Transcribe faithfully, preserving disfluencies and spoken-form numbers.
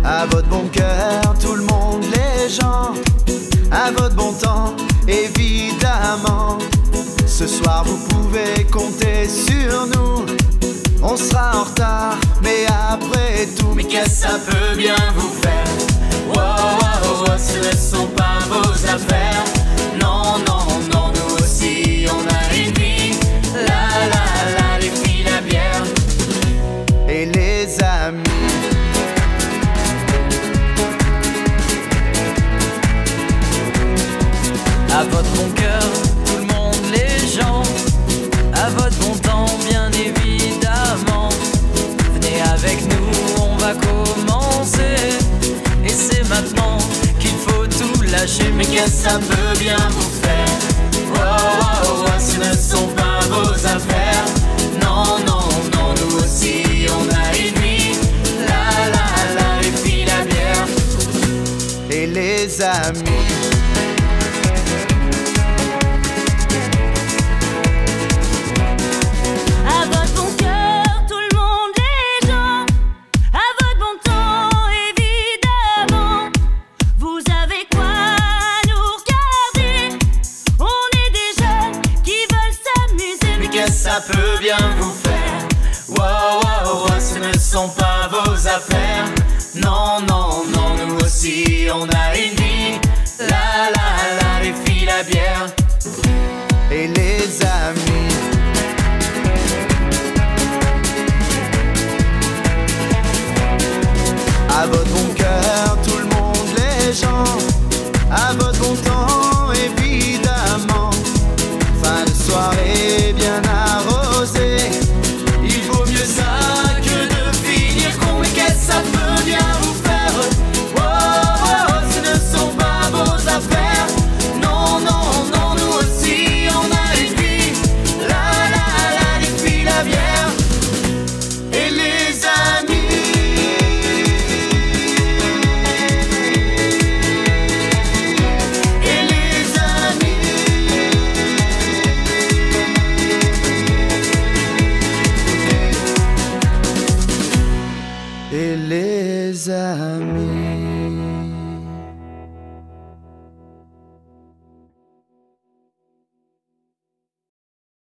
À votre bon cœur, tout le monde, les gens, à votre bon temps, évidemment. Ce soir vous pouvez compter sur nous. On sera en retard, mais après tout, mais qu'est-ce que ça peut bien vous faire? Wow, wow, wow, ce ne sont pas vos affaires. Non, non, non, nous aussi on a une vie. La, la, la, les filles, la bière et les amis. À votre bon cœur, tout le monde, les gens, à votre bon temps, bien évidemment. Venez avec nous, on va commencer. Et c'est maintenant qu'il faut tout lâcher. mais qu'est-ce que ça peut bien vous faire? Wow, wow, wow, ce ne sont pas vos affaires. Non, non, non, nous aussi on a une vie. La, la, la, les filles, la bière et les amis. À votre bon cœur, tout le monde, les gens, à votre bon temps, évidemment. Vous avez quoi nous regarder? On est des jeunes qui veulent s'amuser. mais qu'est-ce que ça peut bien vous faire? Wow, wow, wow, ce ne sont pas vos affaires. Non, non, non, nous aussi on a une vie. La, la, la, les filles, la bière et les amis. À votre bon cœur, tout le monde, les gens, à votre bon temps, évidemment. Fin de soirée bien arrosée, il vaut mieux ça que de finir con. Mais qu'est-ce que ça peut bien vous faire? Wow, wow, ce ne sont pas vos affaires. Non, non, non, nous aussi on a une vie. La, la, la, les filles, la bière et les amis. Et les amis. et les amis.